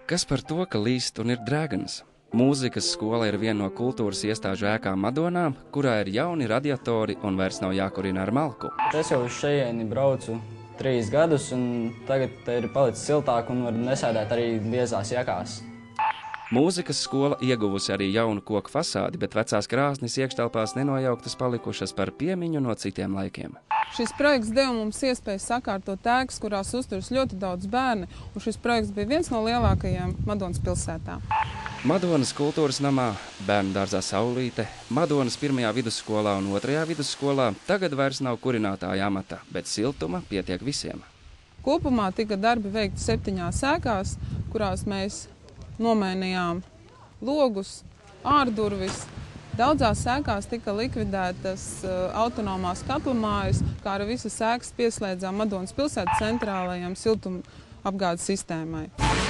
Kas par to, ka līst un ir drēgnas? Mūzikas skola ir viena no kultūras iestāžu ēkām Madonā, kurā ir jauni radiatori un vairs nav jākurina ar malku. Es jau uz šejieni braucu 3 gadus, un tagad ir palicis siltāk un var nesēdēt arī biezās jakās. Mūzikas skola ieguvusi arī jaunu koku fasādi, bet vecās krāsnis iekštelpās nenojauktas palikušas par piemiņu no citiem laikiem. Šis projekts deva mums iespēju sakārtot ēkas, kurās uzturas ļoti daudz bērni, un šis projekts bija viens no lielākajiem Madonas pilsētā. Madonas kultūras namā, bērnu dārzā Saulīte, Madonas 1. vidusskolā un 2. vidusskolā tagad vairs nav kurinātāja amata, bet siltuma pietiek visiem. Kopumā tika darbi veikti 7 ēkās, kurās mēs nomainījām logus, ārdurvis. Daudzās ēkās tika likvidētas autonomās katlamājas, kā arī visas ēkas pieslēdzām Madonas pilsētas centrālajām siltuma apgādes sistēmai.